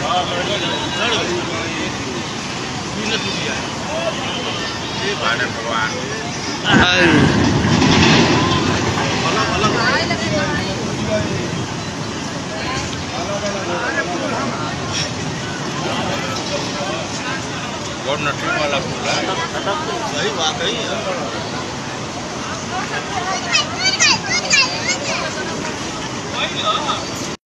और नटरी वाला फूल है, सही बात है।